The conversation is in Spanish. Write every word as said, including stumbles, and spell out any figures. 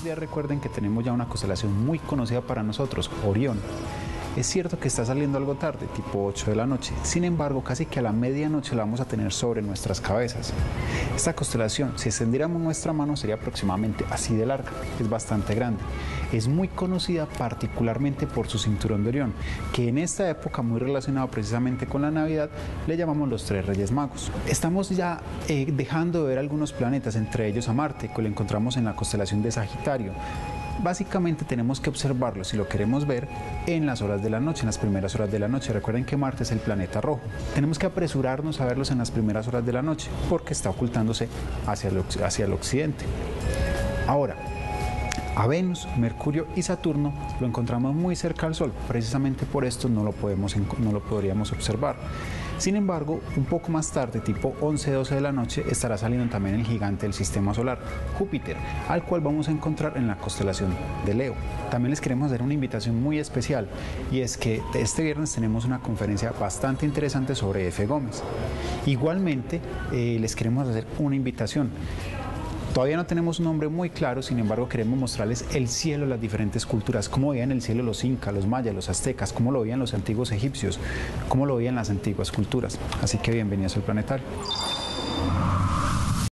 días recuerden que tenemos ya una constelación muy conocida para nosotros, Orión. Es cierto que está saliendo algo tarde, tipo ocho de la noche, sin embargo casi que a la medianoche la vamos a tener sobre nuestras cabezas. Esta constelación, si extendiéramos nuestra mano, sería aproximadamente así de larga, es bastante grande. Es muy conocida particularmente por su cinturón de Orión, que en esta época, muy relacionado precisamente con la Navidad, le llamamos los tres Reyes Magos. Estamos ya eh, dejando de ver algunos planetas, entre ellos a Marte, que lo encontramos en la constelación de Sagitario. Básicamente tenemos que observarlo, si lo queremos ver, en las horas de la noche, en las primeras horas de la noche. Recuerden que Marte es el planeta rojo. Tenemos que apresurarnos a verlos en las primeras horas de la noche, porque está ocultándose hacia el, hacia el occidente. Ahora, a Venus, Mercurio y Saturno lo encontramos muy cerca al Sol, precisamente por esto no lo, podemos, no lo podríamos observar. Sin embargo, un poco más tarde, tipo once doce de la noche, estará saliendo también el gigante del sistema solar, Júpiter, al cual vamos a encontrar en la constelación de Leo. También les queremos hacer una invitación muy especial, y es que este viernes tenemos una conferencia bastante interesante sobre F. Gómez. Igualmente, eh, les queremos hacer una invitación. Todavía no tenemos un nombre muy claro, sin embargo queremos mostrarles el cielo de las diferentes culturas, cómo veían el cielo los incas, los mayas, los aztecas, cómo lo veían los antiguos egipcios, cómo lo veían las antiguas culturas. Así que bienvenidos al planetario.